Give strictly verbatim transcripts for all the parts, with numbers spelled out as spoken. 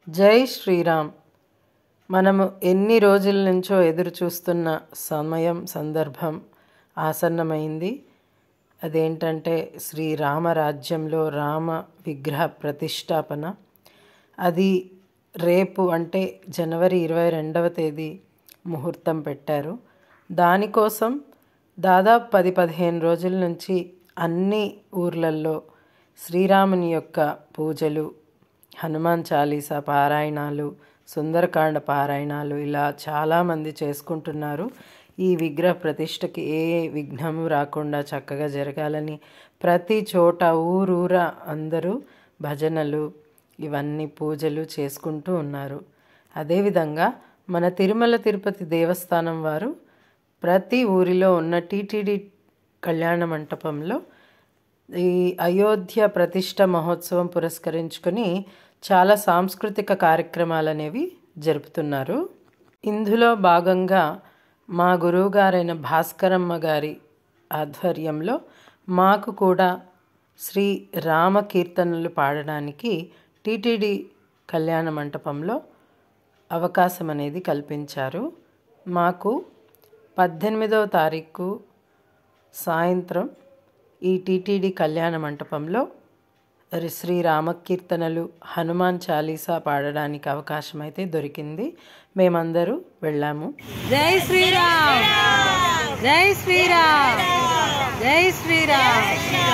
జై శ్రీరామ్. మనము ఎన్ని రోజుల నుంచో ఎదురు చూస్తున్న సమయం సందర్భం ఆసన్నమైంది. అదేంటంటే శ్రీరామ రాజ్యంలో రామ విగ్రహ ప్రతిష్టాపన. అది రేపు అంటే జనవరి ఇరవై రెండవ తేదీ ముహూర్తం పెట్టారు. దానికోసం దాదాపు పది పదిహేను రోజుల నుంచి అన్ని ఊర్లల్లో శ్రీరాముని యొక్క పూజలు, హనుమాన్ చాలీసా పారాయణాలు, సుందరకాండ పారాయణాలు ఇలా చాలామంది చేసుకుంటున్నారు. ఈ విగ్రహ ప్రతిష్టకి ఏ విఘ్నము రాకుండా చక్కగా జరగాలని ప్రతి చోట ఊరూరా అందరూ భజనలు ఇవన్నీ పూజలు చేసుకుంటూ ఉన్నారు. అదేవిధంగా మన తిరుమల తిరుపతి దేవస్థానం వారు ప్రతి ఊరిలో ఉన్న టీటీడీ కళ్యాణ మంటపంలో ఈ అయోధ్య ప్రతిష్ట మహోత్సవం పురస్కరించుకొని చాలా సాంస్కృతిక కార్యక్రమాలు అనేవి జరుపుతున్నారు. ఇందులో భాగంగా మా గురువుగారైన భాస్కరమ్మ గారి ఆధ్వర్యంలో మాకు కూడా శ్రీ రామ కీర్తనలు పాడడానికి టీటీడీ కళ్యాణ మంటపంలో అవకాశం అనేది కల్పించారు. మాకు పద్దెనిమిదవ తారీఖు సాయంత్రం ఈ టీటీడీ కళ్యాణ మంటపంలో శ్రీ రామకీర్తనలు, హనుమాన్ చాలీసా పాడడానికి అవకాశం అయితే దొరికింది. మేమందరూ వెళ్ళాము. జై శ్రీరామ్, జై శ్రీరామ్, జై శ్రీరామ్.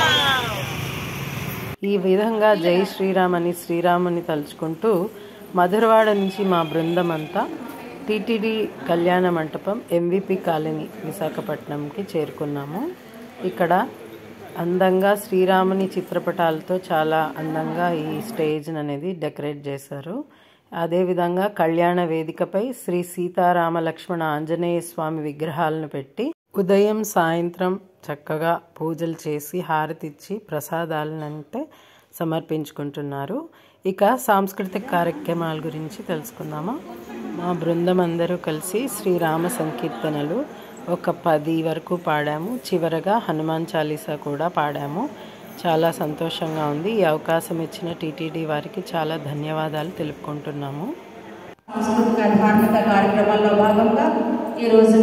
ఈ విధంగా జై శ్రీరామ్ అని శ్రీరాముని తలుచుకుంటూ మధురవాడ నుంచి మా బృందం అంతా టీటీడీ కళ్యాణ మంటపం ఎంవిపి కాలనీ విశాఖపట్నంకి చేరుకున్నాము. ఇక్కడ అందంగా శ్రీరాముని చిత్రపటాలతో చాలా అందంగా ఈ స్టేజ్ అనేది డెకరేట్ చేశారు. అదేవిధంగా కళ్యాణ వేదికపై శ్రీ సీతారామ లక్ష్మణ ఆంజనేయ స్వామి విగ్రహాలను పెట్టి ఉదయం సాయంత్రం చక్కగా పూజలు చేసి హారతిచ్చి ప్రసాదాలను అంటే సమర్పించుకుంటున్నారు. ఇక సాంస్కృతిక కార్యక్రమాల గురించి తెలుసుకుందామా. మా బృందం అందరూ కలిసి శ్రీరామ సంకీర్తనలు ఒక పది వరకు పాడాము. చివరగా హనుమాన్ చాలీసా కూడా పాడాము. చాలా సంతోషంగా ఉంది. ఈ అవకాశం ఇచ్చిన టీటీడీ వారికి చాలా ధన్యవాదాలు తెలుపుకుంటున్నాము. సాంస్కృతిక ధార్మిక కార్యక్రమాల్లో భాగంగా ఈ రోజున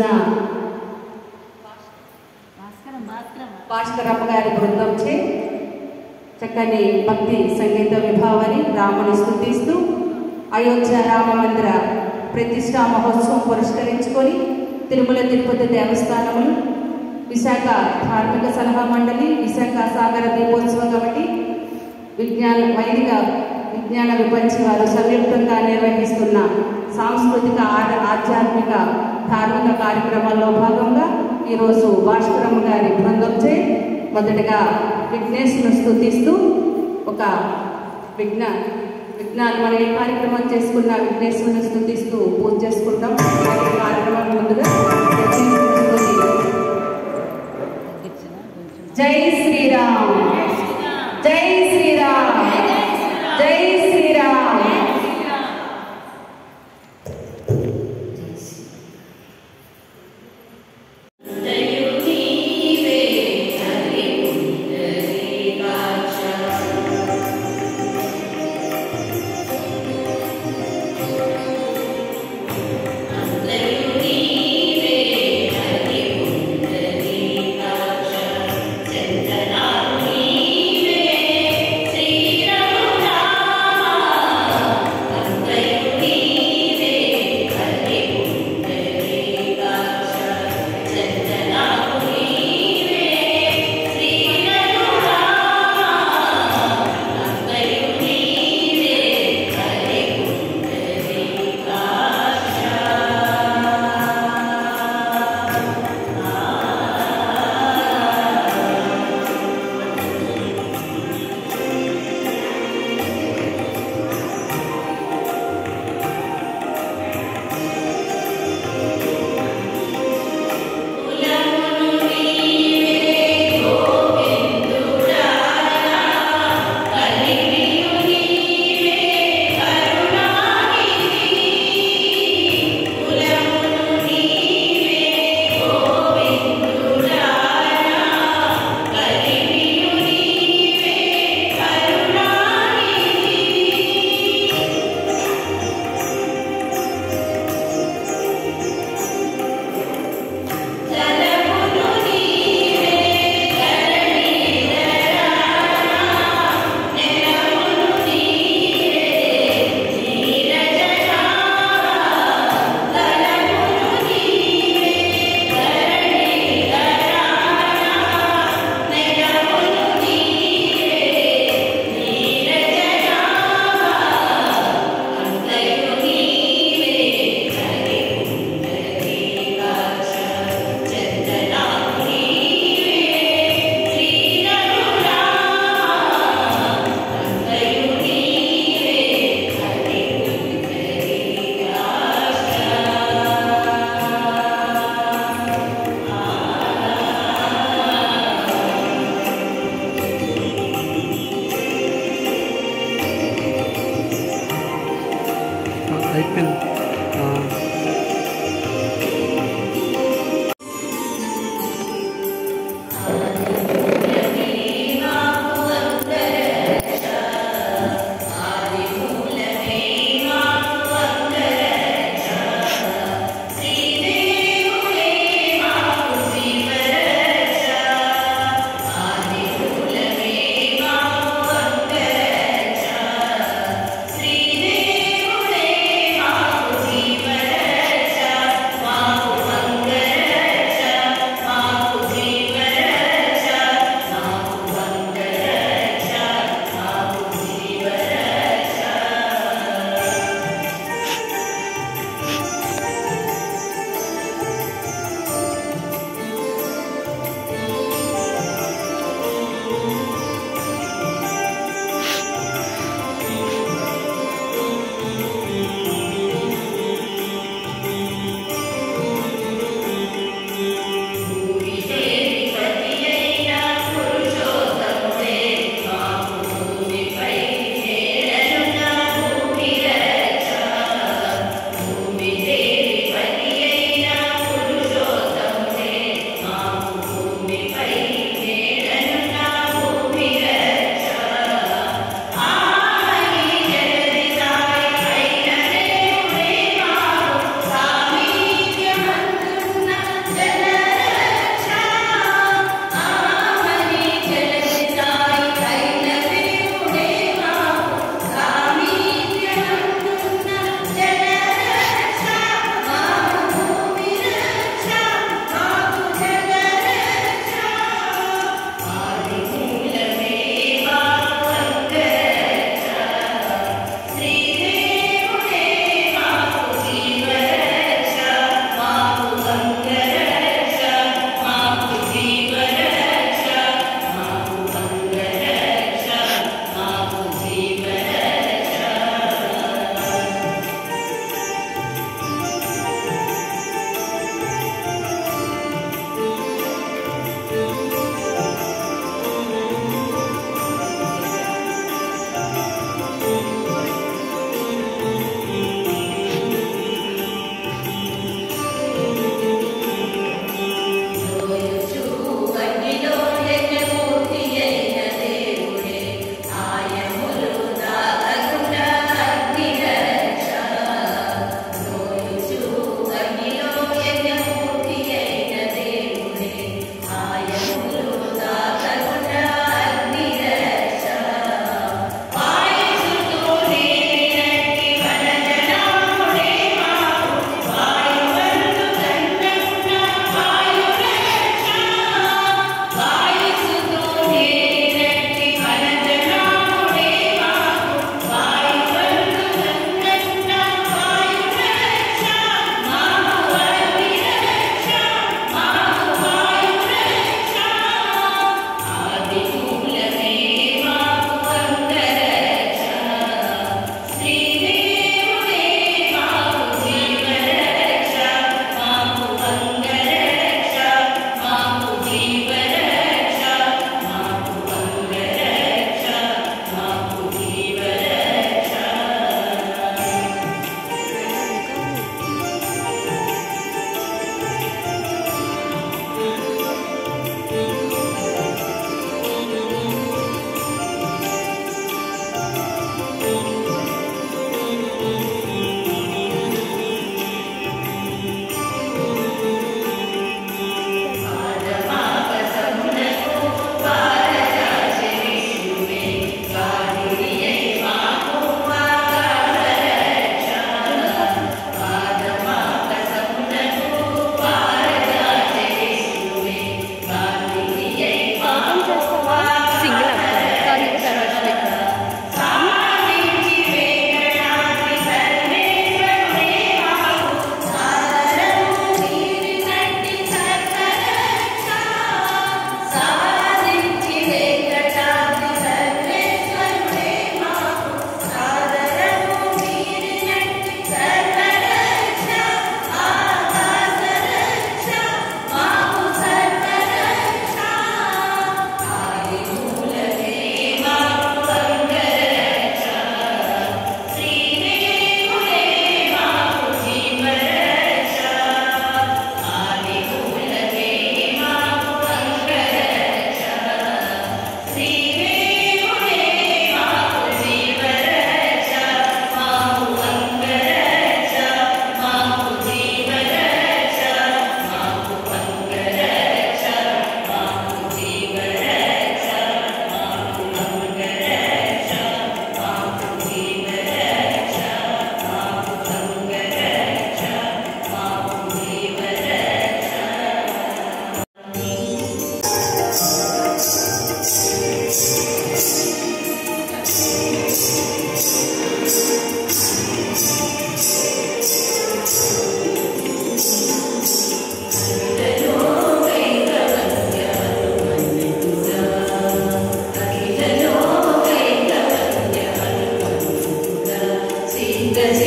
భాస్కరమ్మ గారి బృందంచే చక్కని భక్తి సంగీత విభావాన్ని రాముని స్తుతిస్తూ అయోధ్య రామ మందిర ప్రతిష్టా మహోత్సవం పురస్కరించుకొని తిరుమల తిరుపతి దేవస్థానములు, విశాఖ ధార్మిక సలహా మండలి, విశాఖ సాగర దీపోత్సవ కమిటీ, విజ్ఞాన వైదిక విజ్ఞాన విపంచి వారు సంయుక్తంగా నిర్వహిస్తున్న సాంస్కృతిక ఆధ్యాత్మిక ధార్మిక కార్యక్రమాల్లో భాగంగా ఈరోజు భాస్కరమ్మ గారి బృందంచే మొదటగా విఘ్నేశ్వరుని స్తుతిస్తూ ఒక విఘ్న విఘ్నాలు మనం ఏ కార్యక్రమం చేసుకున్న విఘ్నేశ్వరుని స్తుతిస్తూ పూజ చేసుకుంటాం. కార్యక్రమం ముందుగా జై శ్రీరామ్, జై శ్రీరామ్, జై శ్రీరామ్. Ram అయిపోయింది. శ్రీదేవుడే మాకు జీవన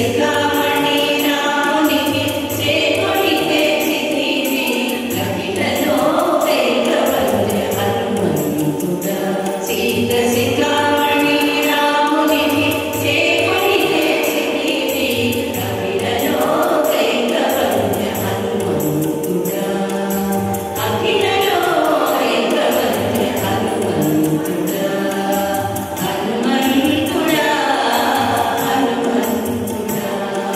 హనుమంతుడా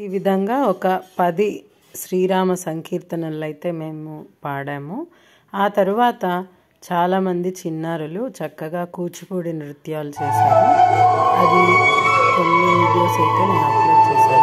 ఈ విధంగా ఒక పది శ్రీరామ సంకీర్తనలు అయితే మేము పాడాము. ఆ తరువాత చాలామంది చిన్నారులు చక్కగా కూచిపూడి నృత్యాలు చేశారు. అది కొన్ని వీడియోస్ అయితే నేను అప్లోడ్ చేశాను.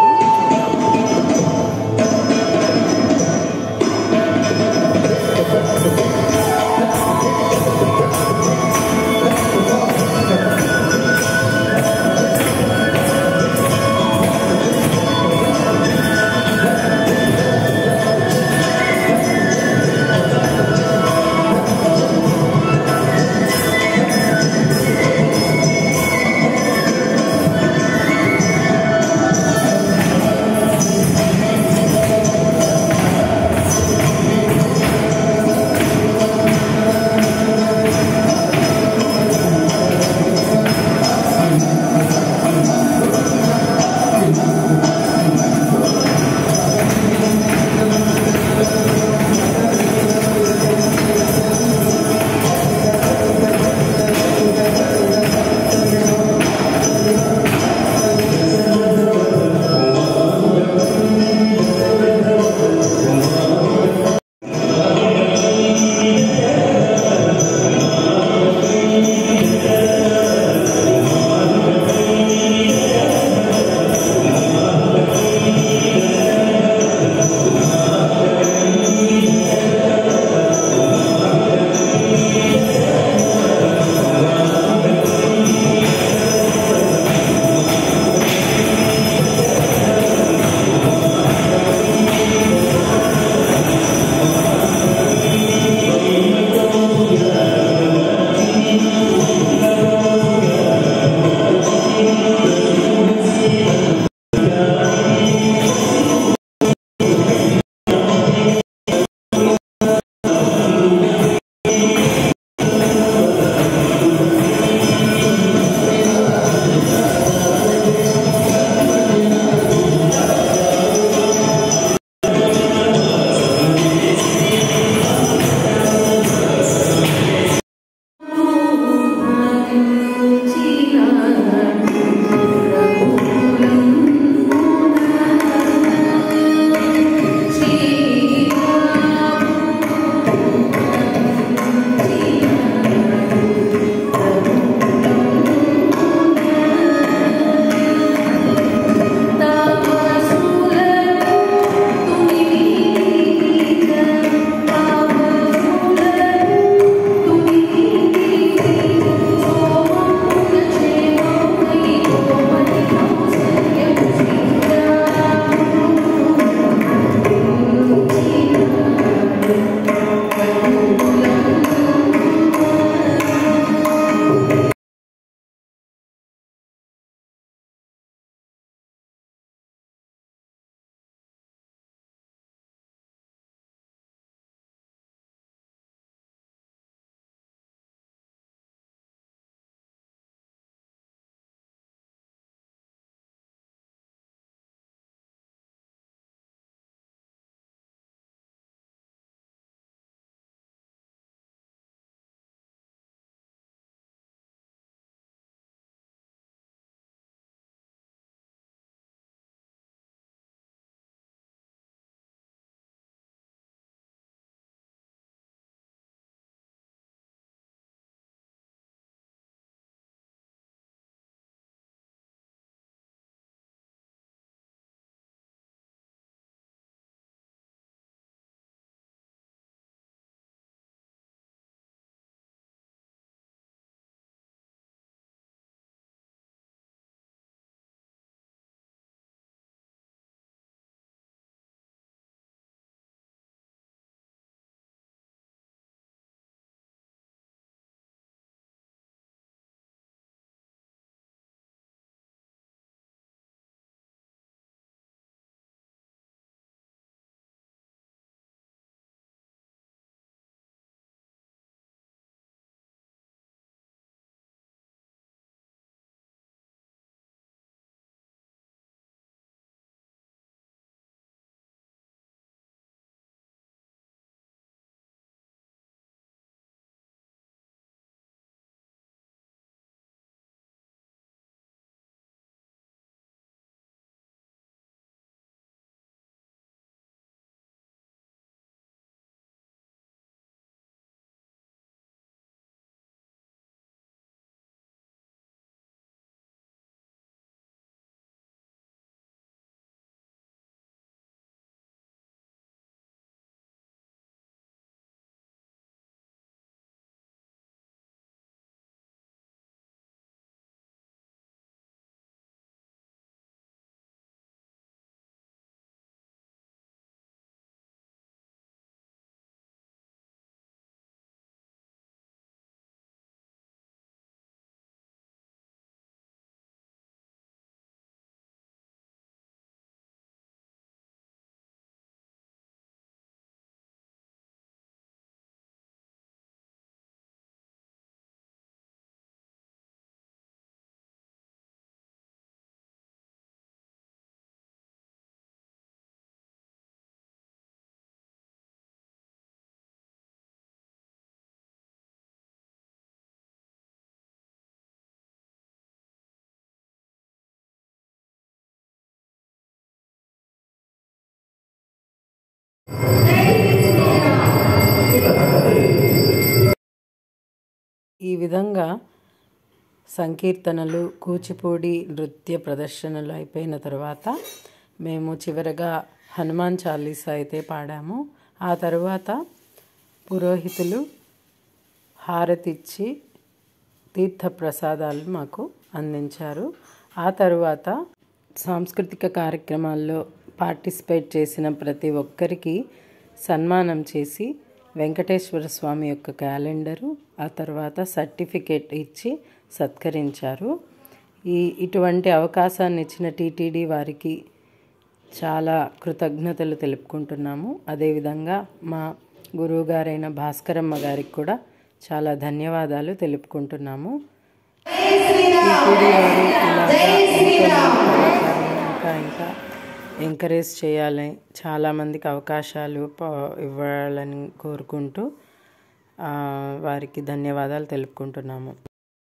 ఈ విధంగా సంకీర్తనలు, కూచిపూడి నృత్య ప్రదర్శనలు అయిపోయిన తర్వాత మేము చివరగా హనుమాన్ చాలీసా అయితే పాడాము. ఆ తర్వాత పురోహితులు హారతిచ్చి తీర్థ ప్రసాదాలు మాకు అందించారు. ఆ తరువాత సాంస్కృతిక కార్యక్రమాల్లో పార్టిసిపేట్ చేసిన ప్రతి ఒక్కరికి సన్మానం చేసి వెంకటేశ్వర స్వామి యొక్క క్యాలెండరు, ఆ తర్వాత సర్టిఫికేట్ ఇచ్చి సత్కరించారు. ఈ ఇటువంటి అవకాశాన్ని ఇచ్చిన టీటీడీ వారికి చాలా కృతజ్ఞతలు తెలుపుకుంటున్నాము. అదేవిధంగా మా గురువుగారైన భాస్కరమ్మ గారికి కూడా చాలా ధన్యవాదాలు తెలుపుకుంటున్నాము. టీటీడీ వారు ఇలాగా ఇంకా ఇంకా ఎంకరేజ్ చేయాలి, చాలామందికి అవకాశాలు ఇవ్వాలని కోరుకుంటూ వారికి ధన్యవాదాలు తెలుపుకుంటున్నాము.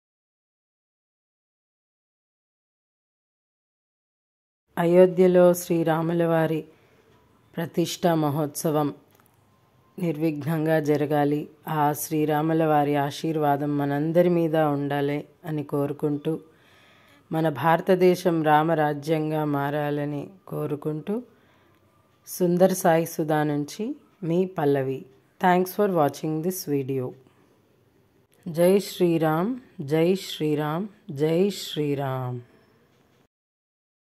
అయోధ్యలో శ్రీరాముల వారి ప్రతిష్టా మహోత్సవం నిర్విఘ్నంగా జరగాలి, ఆ శ్రీరాముల వారి ఆశీర్వాదం మనందరి మీద ఉండాలి అని కోరుకుంటూ, మన భారతదేశం రామరాజ్యంగా మారాలని కోరుకుంటూ, సుందర్ సాయి సుధా నుంచి మీ Pallavi. Thanks for watching this video. జై శ్రీరామ్, జై శ్రీరామ్, జై శ్రీరామ్.